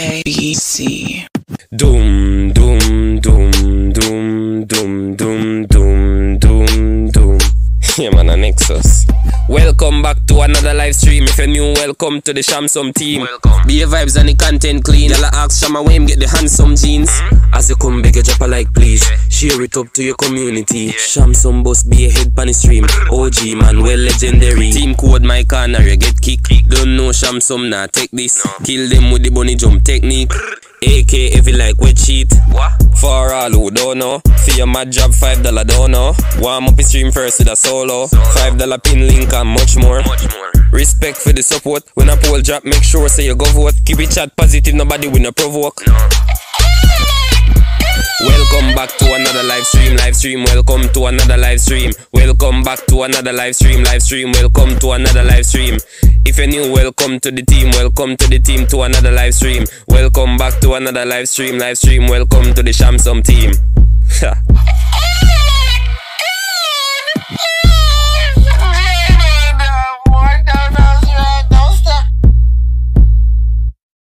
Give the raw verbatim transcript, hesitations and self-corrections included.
A B C. Doom, doom, doom, doom, doom, doom, doom, doom, doom. Yeah, man, a Nexus. Welcome back to another live stream. If you're new, welcome to the Shamsome team. Welcome. Be your vibes and the content clean. Y'all ask Shama where him get the handsome jeans. Mm-hmm. As you come, beg a drop a like, please. Yeah. Share it up to your community. Yeah. Shamsome boss be a head pan the stream. O G man, well legendary. Team code my corner, you get kick. Don't know Shamsome, nah, take this. No. Kill them with the bunny jump technique. A K heavy like wet sheet. What? For all who don't know, for your mad job five dollar don't know. Warm up the stream first with a solo, solo. five dollar pin link and much more. much more Respect for the support. When a poll drop, make sure say you go vote. Keep it chat positive, nobody will not provoke. No. Welcome back to another live stream, live stream, welcome to another live stream. Welcome back to another live stream, live stream, welcome to another live stream. If you're new, welcome to the team, welcome to the team to another live stream. Welcome back to another live stream, live stream, welcome to the Shamsome team.